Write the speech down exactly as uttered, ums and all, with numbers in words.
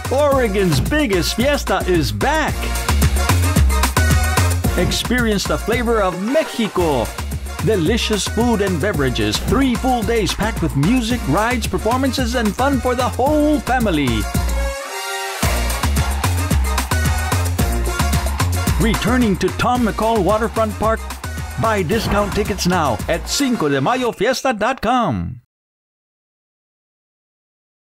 Oregon's biggest fiesta is back! Experience the flavor of Mexico! Delicious food and beverages, three full days packed with music, rides, performances, and fun for the whole family! Returning to Tom McCall Waterfront Park, buy discount tickets now at cinco de mayo fiesta dot com.